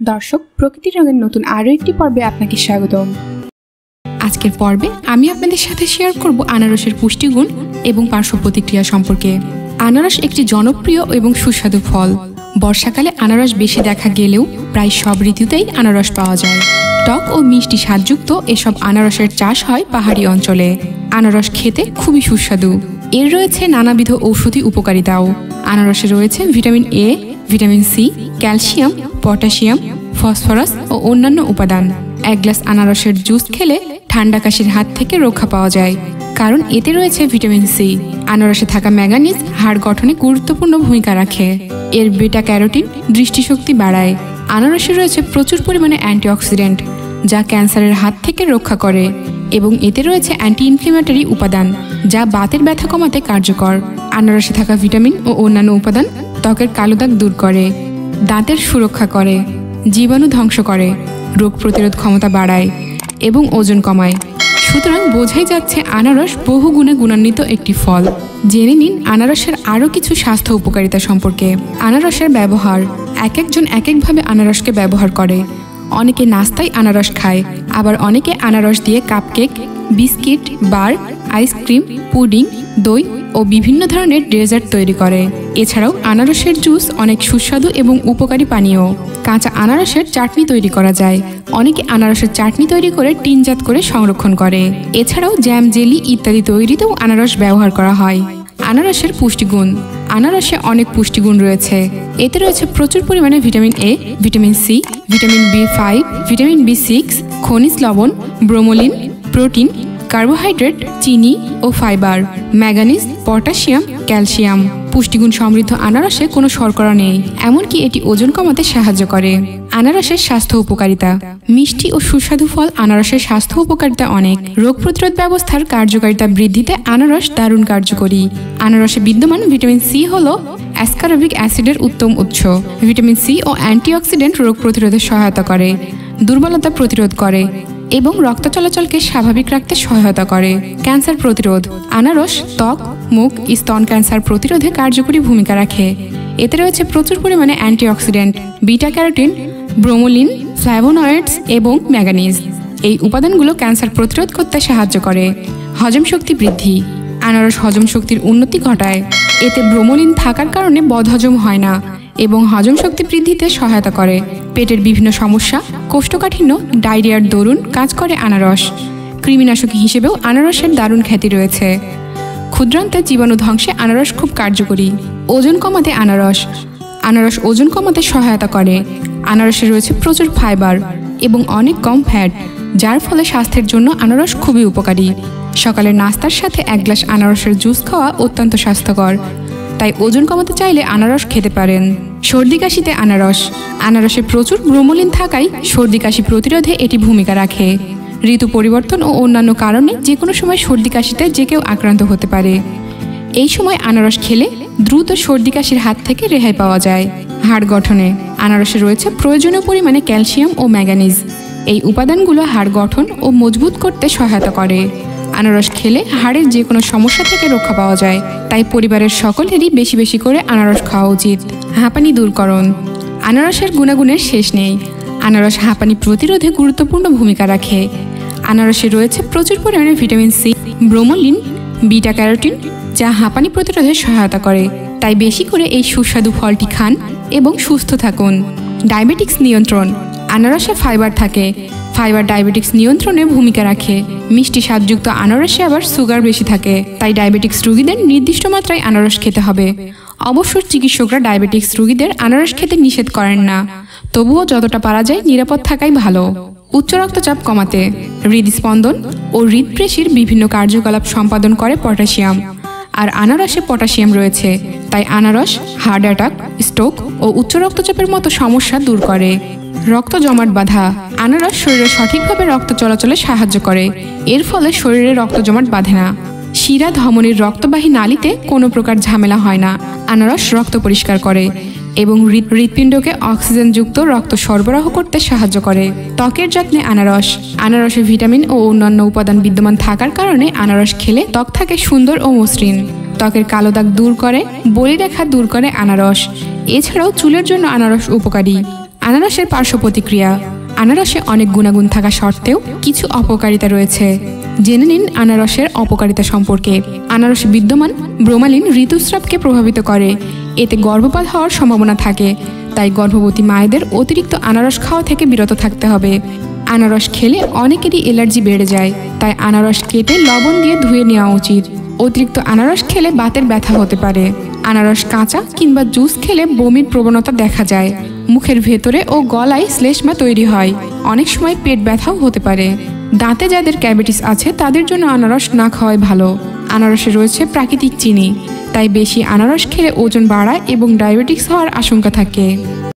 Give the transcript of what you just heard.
দর্শক, প্রকৃতির রঙের নতুন আরও একটি পর্বে আপনাকে স্বাগতম। আজকের পর্বে আমি আপনাদের সাথে শেয়ার করব আনারসের পুষ্টিগুণ এবং পার্শ্ব প্রতিক্রিয়া সম্পর্কে। আনারস একটি জনপ্রিয় এবং সুস্বাদু ফল। বর্ষাকালে আনারস বেশি দেখা গেলেও প্রায় সব ঋতুতেই আনারস পাওয়া যায়। টক ও মিষ্টি স্বাদযুক্ত এসব আনারসের চাষ হয় পাহাড়ি অঞ্চলে। আনারস খেতে খুবই সুস্বাদু। এর রয়েছে নানাবিধ ঔষধি উপকারিতাও। আনারসে রয়েছে vitamin A, vitamin C, calcium, potassium, phosphorus ও অন্যান্য উপাদান। এক গ্লাস আনারসের জুস খেলে ঠান্ডা কাশির হাত থেকে রক্ষা পাওয়া যায়, কারণ এতে রয়েছে ভিটামিন সি। আনারসে থাকা ম্যাঙ্গানিজ হাড় গঠনে গুরুত্বপূর্ণ ভূমিকা রাখে। এর বেটা ক্যারোটিন দৃষ্টিশক্তি বাড়ায়। আনারসে রয়েছে প্রচুর পরিমাণে অ্যান্টিঅক্সিডেন্ট, যা ক্যান্সারের হাত থেকে রক্ষা করে, এবং এতে রয়েছে অ্যান্টি ইনফ্লেমেটরি উপাদান, যা বাতের ব্যথা কমাতে কার্যকর। আনারসে থাকা ভিটামিন ও অন্যান্য উপাদান ত্বকের কালো দাগ দূর করে, দাঁতের সুরক্ষা করে, জীবাণু ধ্বংস করে, রোগ প্রতিরোধ ক্ষমতা বাড়ায় এবং ওজন কমায়। সুতরাং বোঝাই যাচ্ছে আনারস বহু গুণে গুণান্বিত একটি ফল। জেনে নিন আনারসের আরও কিছু স্বাস্থ্য উপকারিতা সম্পর্কে। আনারসের ব্যবহার। এক একজন এক একভাবে আনারসকে ব্যবহার করে। অনেকে নাস্তায় আনারস খায়, আবার অনেকে আনারস দিয়ে cupcake, biscuit, bar, ice cream, pudding, দই ও বিভিন্ন ধরনের ডেজার্ট তৈরি করে। এছাড়াও আনারসের জুস অনেক সুস্বাদু এবং উপকারী পানীয়। কাঁচা আনারসের চাটনি তৈরি করা যায়। অনেকে আনারসের চাটনি তৈরি করে টিনজাত করে সংরক্ষণ করে। এছাড়াও জ্যাম, জেলি ইত্যাদি তৈরিতেও আনারস ব্যবহার করা হয়। আনারসের পুষ্টিগুণ। আনারসে অনেক পুষ্টিগুণ রয়েছে। এতে রয়েছে প্রচুর পরিমাণে vitamin A, vitamin C, vitamin B five, vitamin বি6, খনিজ লবণ, ব্রোমোলিন, প্রোটিন, কার্বোহাইড্রেট, চিনি ও ফাইবার, ম্যাঙ্গানিজ, পটাশিয়াম, ক্যালসিয়াম। পুষ্টিগুণ সমৃদ্ধ আনারসে কোনো শর্করা নেই, এমনকি এটি ওজন কমাতে সাহায্য করে। আনারসের স্বাস্থ্য উপকারিতা। মিষ্টি ও সুস্বাদু ফল আনারসের স্বাস্থ্য উপকারিতা অনেক। রোগ প্রতিরোধ ব্যবস্থার কার্যকারিতা বৃদ্ধিতে আনারস দারুণ কার্যকরী। আনারসে বিদ্যমান ভিটামিন সি হল অ্যাসকারবিক অ্যাসিডের উত্তম উৎস। ভিটামিন সি ও অ্যান্টিঅক্সিডেন্ট রোগ প্রতিরোধে সহায়তা করে, দুর্বলতা প্রতিরোধ করে এবং রক্ত চলাচলকে স্বাভাবিক রাখতে সহায়তা করে। ক্যান্সার প্রতিরোধ। আনারস ত্বক, মুখ, স্তন ক্যান্সার প্রতিরোধে কার্যকরী ভূমিকা রাখে। এতে রয়েছে প্রচুর পরিমাণে antioxidant, beta carotene, bromelain, flavonoids এবং ম্যাঙ্গানিজ। এই উপাদানগুলো ক্যান্সার প্রতিরোধ করতে সাহায্য করে। হজম শক্তি বৃদ্ধি। আনারস হজম শক্তির উন্নতি ঘটায়। এতে ব্রোমোলিন থাকার কারণে বদহজম হয় না এবং হজম শক্তি বৃদ্ধিতে সহায়তা করে। পেটের বিভিন্ন সমস্যা, কোষ্ঠকাঠিন্য, ডায়রিয়ার দরুন কাজ করে আনারস। কৃমিনাশক হিসেবেও আনারসের দারুণ খ্যাতি রয়েছে। ক্ষুদ্রান্তে জীবাণু ধ্বংসে আনারস খুব কার্যকরী। ওজন কমাতে আনারস। আনারস ওজন কমাতে সহায়তা করে। আনারসে রয়েছে প্রচুর ফাইবার এবং অনেক কম ফ্যাট, যার ফলে স্বাস্থ্যের জন্য আনারস খুবই উপকারী। সকালের নাস্তার সাথে এক গ্লাস আনারসের জুস খাওয়া অত্যন্ত স্বাস্থ্যকর, তাই ওজন কমাতে চাইলে আনারস খেতে পারেন। সর্দি কাশিতে আনারস। আনারসে প্রচুর ব্রোমোলিন থাকায় সর্দি কাশি প্রতিরোধে এটি ভূমিকা রাখে। ঋতু পরিবর্তন ও অন্যান্য কারণে যে কোনো সময় সর্দি কাশিতে যে কেউ আক্রান্ত হতে পারে। এই সময় আনারস খেলে দ্রুত সর্দি কাশির হাত থেকে রেহাই পাওয়া যায়। হাড় গঠনে। আনারসে রয়েছে প্রয়োজনীয় পরিমাণে ক্যালসিয়াম ও ম্যাঙ্গানিজ। এই উপাদানগুলো হাড় গঠন ও মজবুত করতে সহায়তা করে। আনারস খেলে হাড়ের যে কোনো সমস্যা থেকে রক্ষা পাওয়া যায়, তাই পরিবারের সকলেরই বেশি বেশি করে আনারস খাওয়া উচিত। হাঁপানি দূরকরণ। আনারসের গুণাগুণের শেষ নেই। আনারস হাঁপানি প্রতিরোধে গুরুত্বপূর্ণ ভূমিকা রাখে। আনারসে রয়েছে প্রচুর পরিমাণে vitamin C, bromelain, beta carotene, যা হাঁপানি প্রতিরোধে সহায়তা করে। তাই বেশি করে এই সুস্বাদু ফলটি খান এবং সুস্থ থাকুন। ডায়াবেটিক্স নিয়ন্ত্রণ। আনারসে ফাইবার থাকে। ফাইবার ডায়াবেটিক্স নিয়ন্ত্রণে ভূমিকা রাখে। মিষ্টি স্বাদযুক্ত আনারসে আবার সুগার বেশি থাকে, তাই ডায়াবেটিক্স রোগীদের নির্দিষ্ট মাত্রায় আনারস খেতে হবে। অবশ্য চিকিৎসকরা ডায়াবেটিক্স রোগীদের আনারস খেতে নিষেধ করেন না, তবুও যতটা পারা যায় নিরাপদ থাকাই ভালো। উচ্চ রক্তচাপ কমাতে। হৃদস্পন্দন ও হৃদপেশির বিভিন্ন কার্যকলাপ সম্পাদন করে পটাশিয়াম, আর আনারসে পটাশিয়াম রয়েছে, তাই আনারস হার্ট অ্যাটাক, স্ট্রোক ও উচ্চ রক্তচাপের মতো সমস্যা দূর করে। রক্ত জমাট বাঁধা। আনারস শরীরে সঠিকভাবে রক্ত চলাচলে সাহায্য করে। এর ফলে শরীরে রক্ত জমাট বাঁধে না। শিরা, ধমনীর রক্তবাহী নালীতে কোনো প্রকার ঝামেলা হয় না। আনারস রক্ত পরিষ্কার করে এবং হৃৎপিণ্ডকে অক্সিজেনযুক্ত রক্ত সরবরাহ করতে সাহায্য করে। ত্বকের যত্নে আনারস। আনারসে ভিটামিন ও অন্যান্য উপাদান বিদ্যমান থাকার কারণে আনারস খেলে ত্বক থাকে সুন্দর ও মসৃণ। ত্বকের কালো দাগ দূর করে, বলিরেখা দূর করে আনারস। এছাড়াও চুলের জন্য আনারস উপকারী। আনারসের পার্শ্ব প্রতিক্রিয়া। আনারসে অনেক গুণাগুণ থাকা সত্ত্বেও কিছু অপকারিতা রয়েছে। জেনে নিন আনারসের অপকারিতা সম্পর্কে। আনারসে বিদ্যমান ব্রোমালিন ঋতুস্রাবকে প্রভাবিত করে, এতে গর্ভপাত হওয়ার সম্ভাবনা থাকে। তাই গর্ভবতী মায়েদের অতিরিক্ত আনারস খাওয়া থেকে বিরত থাকতে হবে। আনারস খেলে অনেকেরই অ্যালার্জি বেড়ে যায়, তাই আনারস কেটে লবণ দিয়ে ধুয়ে নেওয়া উচিত। অতিরিক্ত আনারস খেলে বাতের ব্যথা হতে পারে। আনারস কাঁচা কিংবা জুস খেলে বমির প্রবণতা দেখা যায়। মুখের ভেতরে ও গলায় শ্লেষ্মা তৈরি হয়, অনেক সময় পেট ব্যথাও হতে পারে। দাঁতে যাদের ক্যাভিটিস আছে তাদের জন্য আনারস না খাওয়াই ভালো। আনারসে রয়েছে প্রাকৃতিক চিনি, তাই বেশি আনারস খেলে ওজন বাড়ায় এবং ডায়াবেটিস হওয়ার আশঙ্কা থাকে।